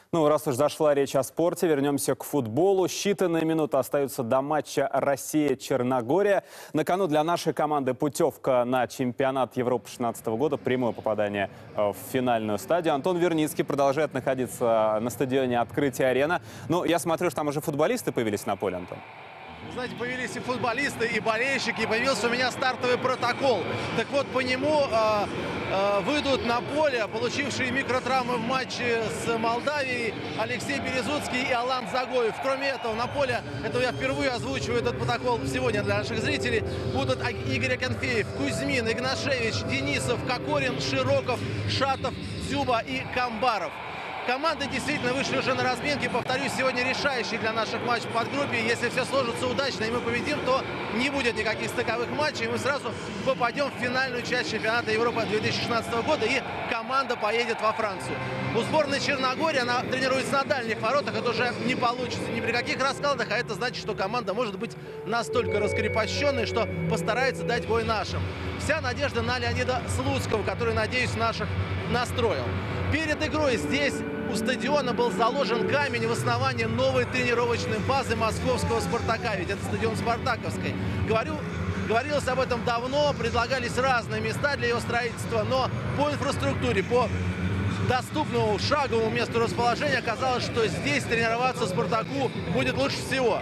Ну, раз уж зашла речь о спорте, вернемся к футболу. Считанные минуты остаются до матча Россия-Черногория. На кону для нашей команды путевка на чемпионат Европы 2016 года. Прямое попадание в финальную стадию. Антон Верницкий продолжает находиться на стадионе «Открытие-арена». Ну, я смотрю, что там уже футболисты появились на поле, Антон. Знаете, появились и футболисты, и болельщики, и появился у меня стартовый протокол. Так вот, по нему выйдут на поле получившие микротравмы в матче с Молдавией Алексей Березуцкий и Алан Загоев. Кроме этого, на поле, это я впервые озвучиваю этот протокол сегодня для наших зрителей, будут Игорь Акинфеев, Кузьмин, Игнашевич, Денисов, Кокорин, Широков, Шатов, Дзюба и Камбаров. Команды действительно вышли уже на разминки. Повторюсь, сегодня решающий для наших матчей под группе. Если все сложится удачно и мы победим, то не будет никаких стыковых матчей. Мы сразу попадем в финальную часть чемпионата Европы 2016 года. И команда поедет во Францию. У сборной Черногории, она тренируется на дальних воротах. Это уже не получится ни при каких раскладах. А это значит, что команда может быть настолько раскрепощенной, что постарается дать бой нашим. Вся надежда на Леонида Слуцкого, который, надеюсь, наших настроил. Перед игрой здесь у стадиона был заложен камень в основании новой тренировочной базы московского «Спартака». Ведь это стадион «Спартаковской». Говорилось об этом давно, предлагались разные места для его строительства, но по инфраструктуре, по доступному шаговому месту расположения оказалось, что здесь тренироваться «Спартаку» будет лучше всего.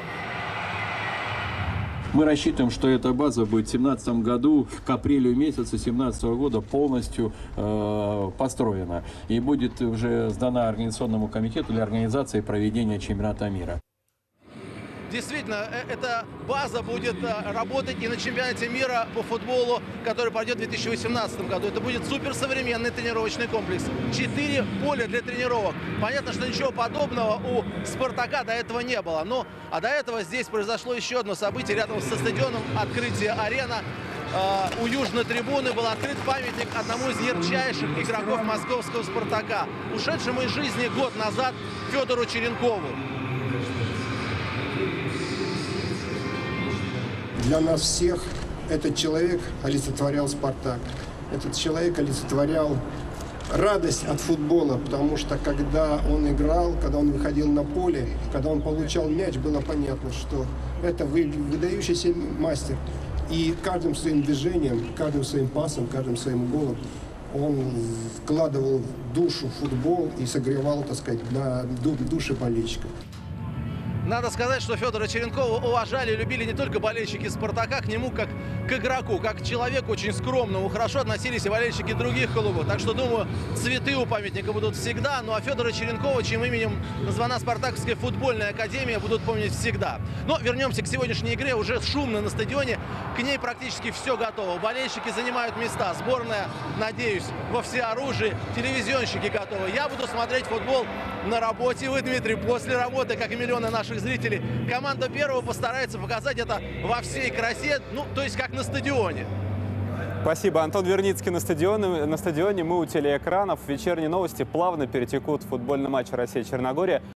Мы рассчитываем, что эта база будет в 2017 году, к апрелю месяца 2017 года полностью построена. И будет уже сдана организационному комитету для организации проведения чемпионата мира. Действительно, эта база будет работать и на чемпионате мира по футболу, который пройдет в 2018 году. Это будет суперсовременный тренировочный комплекс. 4 поля для тренировок. Понятно, что ничего подобного у «Спартака» до этого не было. А до этого здесь произошло еще одно событие. Рядом со стадионом «Открытие-арена» у южной трибуны был открыт памятник одному из ярчайших игроков московского «Спартака», ушедшему из жизни год назад Федору Черенкову. Для нас всех этот человек олицетворял «Спартак». Этот человек олицетворял радость от футбола, потому что когда он играл, когда он выходил на поле, когда он получал мяч, было понятно, что это выдающийся мастер. И каждым своим движением, каждым своим пасом, каждым своим голом он вкладывал душу в футбол и согревал, так сказать, на души болельщиков. Надо сказать, что Федора Черенкова уважали и любили не только болельщики «Спартака», к нему как к игроку, как к человеку очень скромному. Хорошо относились и болельщики других клубов. Так что, думаю, цветы у памятника будут всегда. Ну а Федора Черенкова, чьим именем названа Спартаковская футбольная академия, будут помнить всегда. Но вернемся к сегодняшней игре. Уже шумно на стадионе. К ней практически все готово. Болельщики занимают места. Сборная, надеюсь, во всеоружии. Телевизионщики готовы. Я буду смотреть футбол на работе. Вы, Дмитрий, после работы, как и миллионы наших зрителей. Команда первого постарается показать это во всей красе, то есть как на стадионе. Спасибо. Антон Верницкий на стадионе. Мы у телеэкранов. Вечерние новости плавно перетекут в футбольный матч Россия-Черногория.